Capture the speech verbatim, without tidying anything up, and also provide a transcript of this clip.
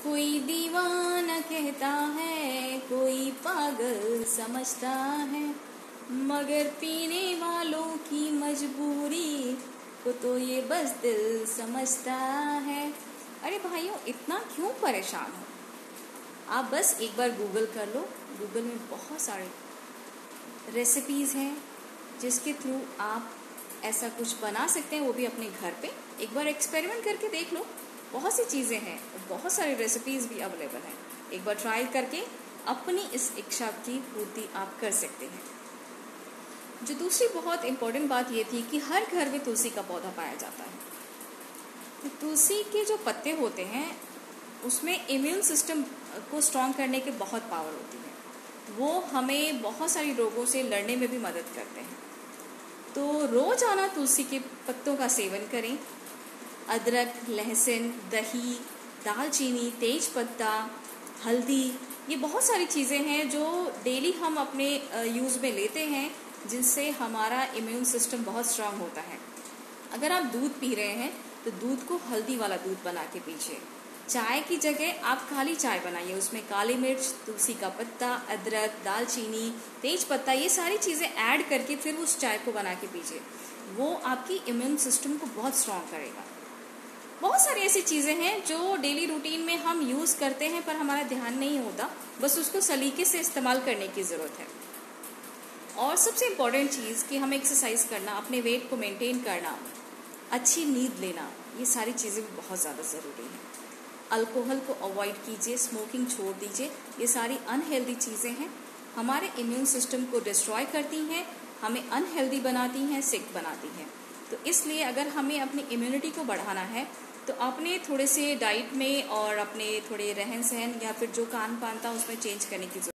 कोई दीवाना कहता है, कोई पागल समझता है, मगर पीने वालों की मजबूरी को तो ये बस दिल समझता है। अरे भाइयों, इतना क्यों परेशान हो? आप बस एक बार गूगल कर लो। गूगल में बहुत सारे रेसिपीज़ हैं जिसके थ्रू आप ऐसा कुछ बना सकते हैं, वो भी अपने घर पे। एक बार एक्सपेरिमेंट करके देख लो। बहुत सी चीज़ें हैं, बहुत सारी रेसिपीज़ भी अवेलेबल हैं। एक बार ट्राई करके अपनी इस इच्छा की पूर्ति आप कर सकते हैं। जो दूसरी बहुत इम्पोर्टेंट बात ये थी कि हर घर में तुलसी का पौधा पाया जाता है। तो तुलसी के जो पत्ते होते हैं उसमें इम्यून सिस्टम को स्ट्रॉन्ग करने की बहुत पावर होती है। वो हमें बहुत सारी रोगों से लड़ने में भी मदद करते हैं। तो रोज़ाना तुलसी के पत्तों का सेवन करें। अदरक, लहसुन, दही, दालचीनी, तेज पत्ता, हल्दी, ये बहुत सारी चीज़ें हैं जो डेली हम अपने यूज़ में लेते हैं, जिनसे हमारा इम्यून सिस्टम बहुत स्ट्रांग होता है। अगर आप दूध पी रहे हैं तो दूध को हल्दी वाला दूध बना के पीजिए। चाय की जगह आप काली चाय बनाइए, उसमें काली मिर्च, तुलसी का पत्ता, अदरक, दालचीनी, तेज पत्ता, ये सारी चीज़ें ऐड करके फिर उस चाय को बना के पीजिए। वो आपकी इम्यून सिस्टम को बहुत स्ट्रांग करेगा। बहुत सारी ऐसी चीज़ें हैं जो डेली रूटीन में हम यूज़ करते हैं पर हमारा ध्यान नहीं होता, बस उसको सलीके से इस्तेमाल करने की ज़रूरत है। और सबसे इम्पॉर्टेंट चीज़ कि हमें एक्सरसाइज करना, अपने वेट को मेंटेन करना, अच्छी नींद लेना, ये सारी चीज़ें भी बहुत ज़्यादा ज़रूरी हैं। अल्कोहल को अवॉइड कीजिए, स्मोकिंग छोड़ दीजिए। ये सारी अनहेल्दी चीज़ें हैं, हमारे इम्यून सिस्टम को डिस्ट्रॉय करती हैं, हमें अनहेल्दी बनाती हैं, सिक बनाती हैं। तो इसलिए अगर हमें अपनी इम्यूनिटी को बढ़ाना है तो अपने थोड़े से डाइट में और अपने थोड़े रहन सहन या फिर जो खान पान था उसमें चेंज करने की जरूरत